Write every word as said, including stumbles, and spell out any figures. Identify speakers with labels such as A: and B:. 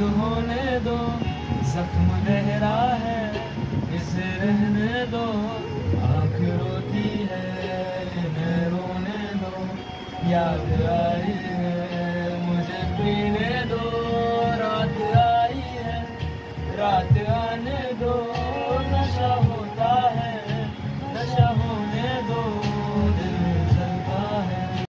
A: होने दो, जख्म गहरा है इसे रहने दो, आँख रोती है इन्हें रोने दो, याद आई है मुझे पीने दो, रात आई है रात